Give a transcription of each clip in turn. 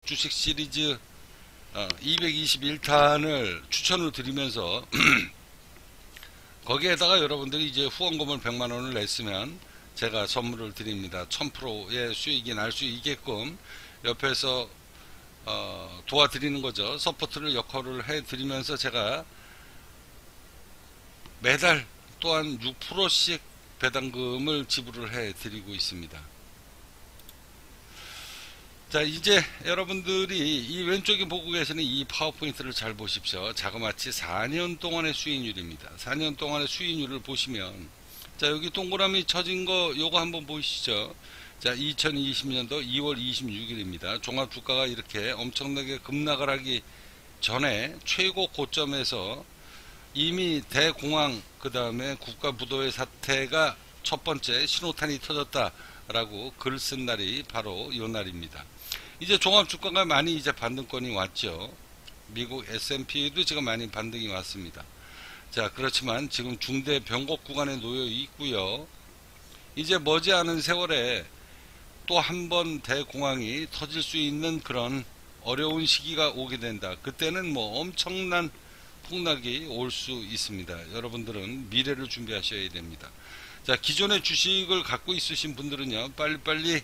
주식 시리즈 221탄을 추천을 드리면서 거기에다가 여러분들이 이제 후원금을 100만원을 냈으면 제가 선물을 드립니다. 1000%의 수익이 날 수 있게끔 옆에서 도와드리는 거죠. 서포트를 역할을 해드리면서 제가 매달 또한 6%씩 배당금을 지불을 해드리고 있습니다. 자, 이제 여러분들이 이 왼쪽에 보고 계시는 이 파워포인트를 잘 보십시오. 자그마치 4년 동안의 수익률입니다. 4년 동안의 수익률을 보시면, 자, 여기 동그라미 쳐진 거 요거 한번 보시죠. 자, 2020년도 2월 26일입니다. 종합주가가 이렇게 엄청나게 급락을 하기 전에 최고 고점에서 이미 대공황, 그 다음에 국가부도의 사태가 첫 번째 신호탄이 터졌다라고 글 쓴 날이 바로 이 날입니다. 이제 종합주가가 많이 이제 반등권이 왔죠. 미국 S&P도 지금 많이 반등이 왔습니다. 자, 그렇지만 지금 중대 변곡 구간에 놓여 있고요. 이제 머지않은 세월에 또 한 번 대공황이 터질 수 있는 그런 어려운 시기가 오게 된다. 그때는 뭐 엄청난 폭락이 올 수 있습니다. 여러분들은 미래를 준비하셔야 됩니다. 자, 기존의 주식을 갖고 있으신 분들은요, 빨리빨리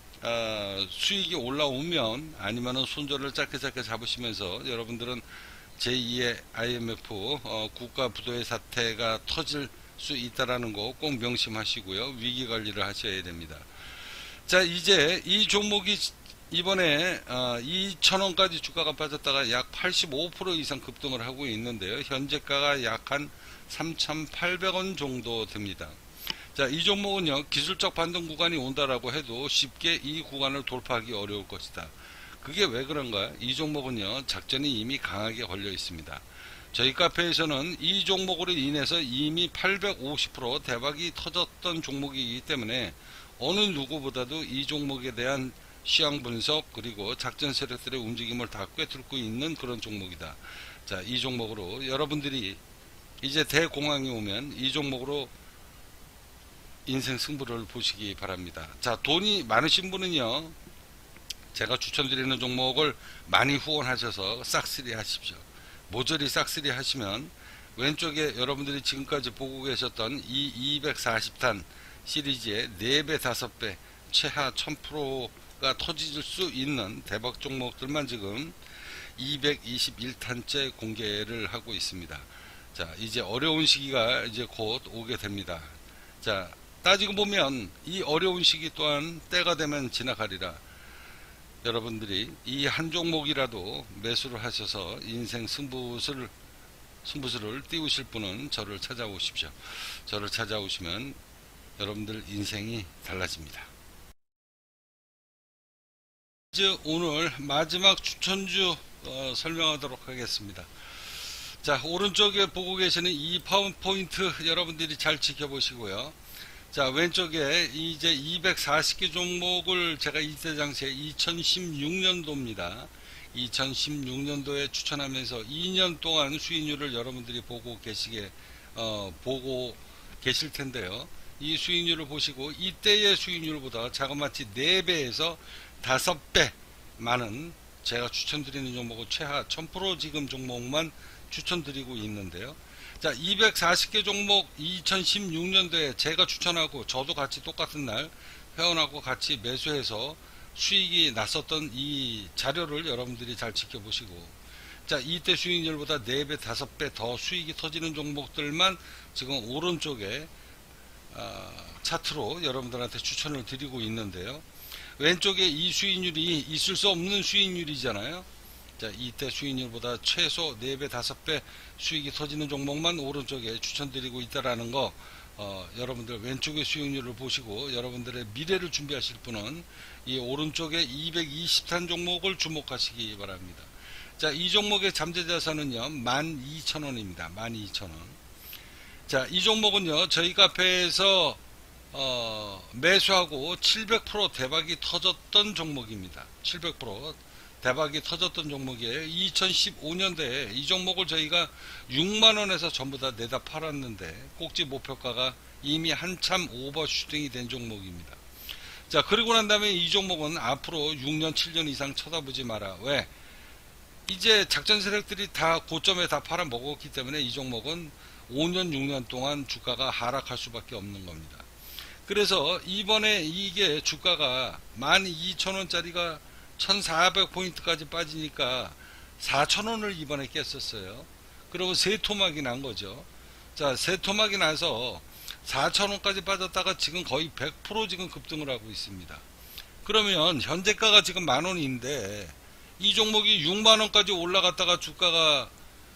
수익이 올라오면 아니면은 손절을 짧게 잡으시면서 여러분들은 제2의 IMF 국가 부도의 사태가 터질 수 있다라는 거 꼭 명심하시고요. 위기 관리를 하셔야 됩니다. 자, 이제 이 종목이 이번에 2,000원까지 주가가 빠졌다가 약 85% 이상 급등을 하고 있는데요. 현재가가 약 한 3,800원 정도 됩니다. 자, 이 종목은요, 기술적 반등 구간이 온다라고 해도 쉽게 이 구간을 돌파하기 어려울 것이다. 그게 왜 그런가? 이 종목은요, 작전이 이미 강하게 걸려 있습니다. 저희 카페에서는 이 종목으로 인해서 이미 850% 대박이 터졌던 종목이기 때문에 어느 누구보다도 이 종목에 대한 시황 분석 그리고 작전 세력들의 움직임을 다 꿰뚫고 있는 그런 종목이다. 자, 이 종목으로 여러분들이 이제 대공황이 오면 이 종목으로 인생 승부를 보시기 바랍니다. 자, 돈이 많으신 분은요, 제가 추천드리는 종목을 많이 후원하셔서 싹쓸이 하십시오. 모조리 싹쓸이 하시면 왼쪽에 여러분들이 지금까지 보고 계셨던 이 240탄 시리즈의 4배 5배 최하 1000%가 터질 수 있는 대박 종목들만 지금 221탄째 공개를 하고 있습니다. 자, 이제 어려운 시기가 이제 곧 오게 됩니다. 자, 따지고 보면 이 어려운 시기 또한 때가 되면 지나가리라. 여러분들이 이 한 종목이라도 매수를 하셔서 인생 승부수를 띄우실 분은 저를 찾아오십시오. 저를 찾아오시면 여러분들 인생이 달라집니다. 이제 오늘 마지막 추천주 설명하도록 하겠습니다. 자, 오른쪽에 보고 계시는 이 파워포인트 여러분들이 잘 지켜보시고요. 자, 왼쪽에 이제 240개 종목을 제가 이때 당시에 2016년도입니다. 2016년도에 추천하면서 2년 동안 수익률을 여러분들이 보고 계실 텐데요. 이 수익률을 보시고 이때의 수익률보다 자그마치 4배에서 5배 많은 제가 추천드리는 종목은 최하 1000% 지금 종목만 추천드리고 있는데요. 자, 240개 종목 2016년도에 제가 추천하고 저도 같이 똑같은 날 회원하고 같이 매수해서 수익이 났었던 이 자료를 여러분들이 잘 지켜보시고, 자, 이때 수익률보다 4배 5배 더 수익이 터지는 종목들만 지금 오른쪽에 차트로 여러분들한테 추천을 드리고 있는데요. 왼쪽에 이 수익률이 있을 수 없는 수익률이잖아요. 자, 이때 수익률보다 최소 4배 5배 수익이 터지는 종목만 오른쪽에 추천드리고 있다라는 거, 여러분들 왼쪽의 수익률을 보시고 여러분들의 미래를 준비하실 분은 이 오른쪽에 220탄 종목을 주목하시기 바랍니다. 자, 이 종목의 잠재자산은요 12,000원입니다. 12,000원. 자, 이 종목은요 저희 카페에서 매수하고 700% 대박이 터졌던 종목입니다. 700% 대박이 터졌던 종목이에요. 2015년도에 이 종목을 저희가 6만원에서 전부 다 내다 팔았는데 꼭지 목표가가 이미 한참 오버슈팅이 된 종목입니다. 자, 그리고 난 다음에 이 종목은 앞으로 6년, 7년 이상 쳐다보지 마라. 왜? 이제 작전 세력들이 다 고점에 다 팔아먹었기 때문에 이 종목은 5년, 6년 동안 주가가 하락할 수밖에 없는 겁니다. 그래서 이번에 이게 주가가 12,000원짜리가 1,400포인트까지 빠지니까 4,000원을 이번에 깼었어요. 그리고 세 토막이 난 거죠. 자, 세 토막이 나서 4,000원까지 빠졌다가 지금 거의 100% 지금 급등을 하고 있습니다. 그러면 현재가가 지금 만원인데 이 종목이 6만원까지 올라갔다가 주가가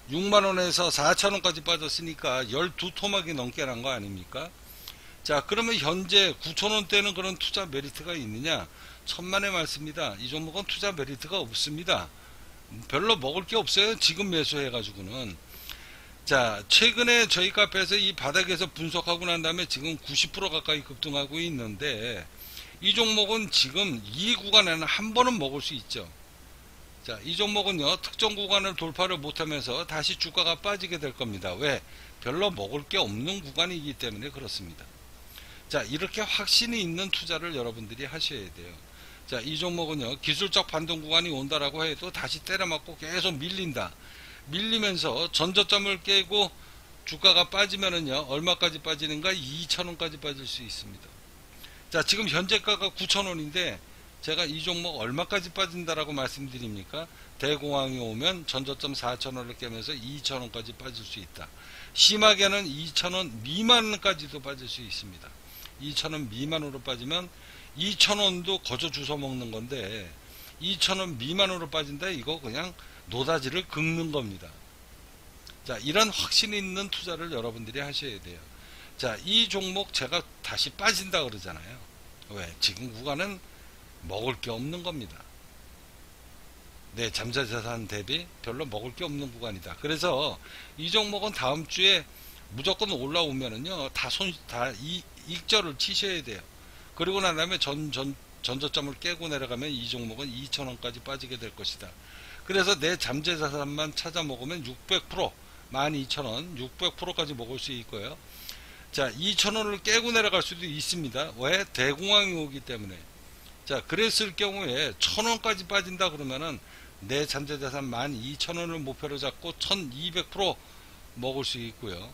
6만원에서 4,000원까지 빠졌으니까 12토막이 넘게 난 거 아닙니까? 자, 그러면 현재 9,000원대는 그런 투자 메리트가 있느냐? 천만의 말씀입니다. 이 종목은 투자 메리트가 없습니다. 별로 먹을 게 없어요. 지금 매수해가지고는. 자, 최근에 저희 카페에서 이 바닥에서 분석하고 난 다음에 지금 90% 가까이 급등하고 있는데 이 종목은 지금 이 구간에는 한 번은 먹을 수 있죠. 자, 이 종목은요, 특정 구간을 돌파를 못하면서 다시 주가가 빠지게 될 겁니다. 왜? 별로 먹을 게 없는 구간이기 때문에 그렇습니다. 자, 이렇게 확신이 있는 투자를 여러분들이 하셔야 돼요. 자, 이 종목은요, 기술적 반등 구간이 온다라고 해도 다시 때려맞고 계속 밀린다. 밀리면서 전저점을 깨고 주가가 빠지면은요, 얼마까지 빠지는가? 2,000원까지 빠질 수 있습니다. 자, 지금 현재가가 9,000원인데 제가 이 종목 얼마까지 빠진다라고 말씀드립니까? 대공황이 오면 전저점 4,000원을 깨면서 2,000원까지 빠질 수 있다. 심하게는 2,000원 미만까지도 빠질 수 있습니다. 2,000원 미만으로 빠지면 2,000원도 거저 주워 먹는 건데 2,000원 미만으로 빠진다, 이거 그냥 노다지를 긁는 겁니다. 자, 이런 확신 있는 투자를 여러분들이 하셔야 돼요. 자, 이 종목 제가 다시 빠진다 그러잖아요. 왜? 지금 구간은 먹을 게 없는 겁니다. 내 잠재자산 대비 별로 먹을 게 없는 구간이다. 그래서 이 종목은 다음 주에 무조건 올라오면은요, 다 익절을 치셔야 돼요. 그리고 난 다음에 전저점을 깨고 내려가면 이 종목은 2,000원까지 빠지게 될 것이다. 그래서 내 잠재자산만 찾아 먹으면 600%, 12,000원, 600%까지 먹을 수 있고요. 자, 2,000원을 깨고 내려갈 수도 있습니다. 왜? 대공황이 오기 때문에. 자, 그랬을 경우에 1,000원까지 빠진다 그러면은 내 잠재자산 12,000원을 목표로 잡고 1,200% 먹을 수 있고요.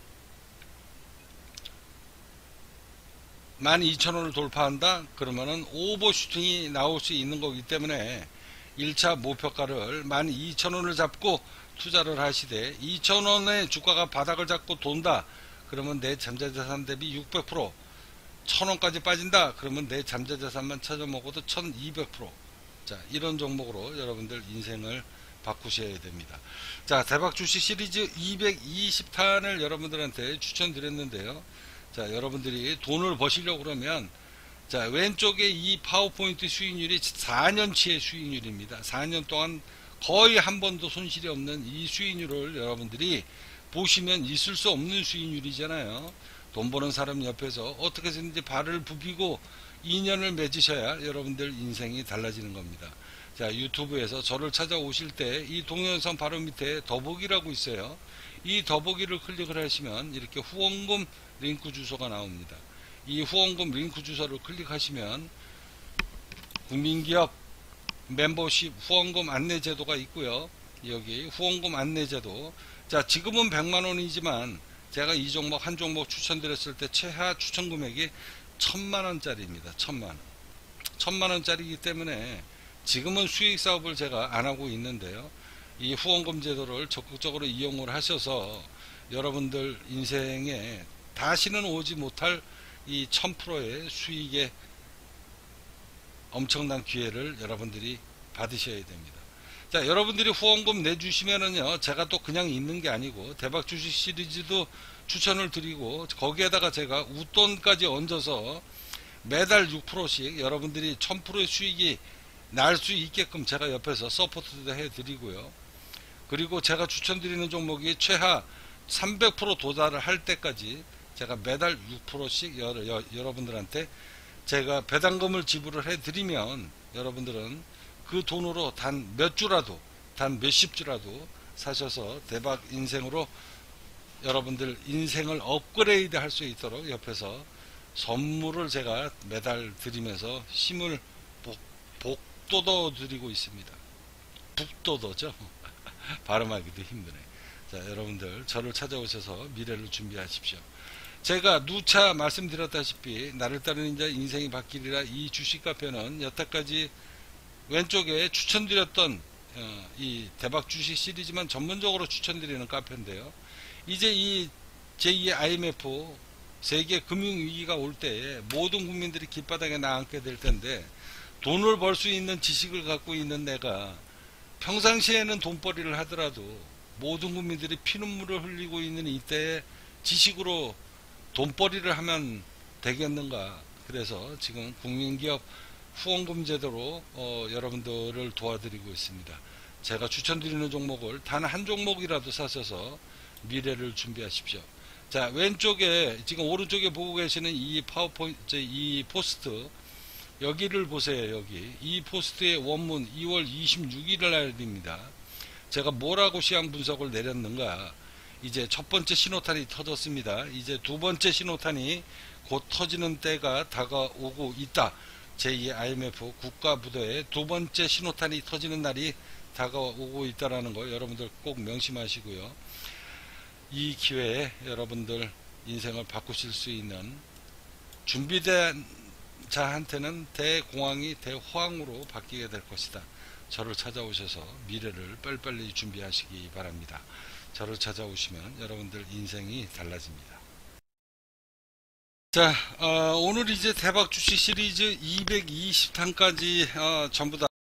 12,000원을 돌파한다 그러면은 오버슈팅이 나올 수 있는 거기 때문에 1차 목표가를 12,000원을 잡고 투자를 하시되 2,000원의 주가가 바닥을 잡고 돈다 그러면 내 잠재자산 대비 600%, 1,000원까지 빠진다 그러면 내 잠재자산만 찾아 먹어도 1,200%. 자, 이런 종목으로 여러분들 인생을 바꾸셔야 됩니다. 자, 대박 주식 시리즈 220탄을 여러분들한테 추천드렸는데요. 자, 여러분들이 돈을 버시려고 그러면, 자, 왼쪽에 이 파워포인트 수익률이 4년치의 수익률입니다. 4년 동안 거의 한 번도 손실이 없는 이 수익률을 여러분들이 보시면 있을 수 없는 수익률이잖아요. 돈 버는 사람 옆에서 어떻게 해서든지 발을 부비고 인연을 맺으셔야 여러분들 인생이 달라지는 겁니다. 자, 유튜브에서 저를 찾아오실 때 이 동영상 바로 밑에 더보기라고 있어요. 이 더보기를 클릭을 하시면 이렇게 후원금 링크 주소가 나옵니다. 이 후원금 링크 주소를 클릭하시면 국민기업 멤버십 후원금 안내제도가 있고요. 여기 후원금 안내제도. 자, 지금은 100만원이지만 제가 이 종목 한 종목 추천드렸을 때 최하 추천 금액이 1,000만원짜리입니다. 1,000만원. 1,000만원짜리이기 때문에 지금은 수익 사업을 제가 안 하고 있는데요. 이 후원금 제도를 적극적으로 이용을 하셔서 여러분들 인생에 다시는 오지 못할 이 1000%의 수익의 엄청난 기회를 여러분들이 받으셔야 됩니다. 자, 여러분들이 후원금 내주시면은요, 제가 또 그냥 있는 게 아니고 대박 주식 시리즈도 추천을 드리고 거기에다가 제가 웃돈까지 얹어서 매달 6%씩 여러분들이 1000%의 수익이 날 수 있게끔 제가 옆에서 서포트도 해드리고요. 그리고 제가 추천드리는 종목이 최하 300% 도달을 할 때까지 제가 매달 6%씩 여러분들한테 제가 배당금을 지불을 해드리면 여러분들은 그 돈으로 단 몇 주라도, 단 몇십 주라도 사셔서 대박 인생으로 여러분들 인생을 업그레이드 할 수 있도록 옆에서 선물을 제가 매달 드리면서 힘을 복돋워 드리고 있습니다. 북돋워죠. 발음하기도 힘드네. 자, 여러분들 저를 찾아오셔서 미래를 준비하십시오. 제가 누차 말씀드렸다시피 나를 따르는 자 인생이 바뀌리라, 이 주식 카페는 여태까지 왼쪽에 추천드렸던 이 대박 주식 시리즈만 전문적으로 추천드리는 카페인데요. 이제 이 제2의 IMF 세계 금융위기가 올 때에 모든 국민들이 길바닥에 나앉게 될 텐데, 돈을 벌 수 있는 지식을 갖고 있는 내가 평상시에는 돈벌이를 하더라도 모든 국민들이 피눈물을 흘리고 있는 이때에 지식으로 돈벌이를 하면 되겠는가. 그래서 지금 국민기업 후원금 제도로 여러분들을 도와드리고 있습니다. 제가 추천드리는 종목을 단 한 종목이라도 사셔서 미래를 준비하십시오. 자, 왼쪽에 지금 오른쪽에 보고 계시는 이 파워포인트, 이 포스트, 여기를 보세요. 여기 이 포스트의 원문 2월 26일 날입니다. 제가 뭐라고 시황 분석을 내렸는가. 이제 첫 번째 신호탄이 터졌습니다. 이제 두 번째 신호탄이 곧 터지는 때가 다가오고 있다. 제2 IMF 국가부도의 두 번째 신호탄이 터지는 날이 다가오고 있다라는 거 여러분들 꼭 명심하시고요. 이 기회에 여러분들 인생을 바꾸실 수 있는 준비된 자한테는 대공황이 대호황으로 바뀌게 될 것이다. 저를 찾아오셔서 미래를 빨리빨리 준비하시기 바랍니다. 저를 찾아오시면 여러분들 인생이 달라집니다. 자, 오늘 이제 대박 주식 시리즈 220탄까지 전부 다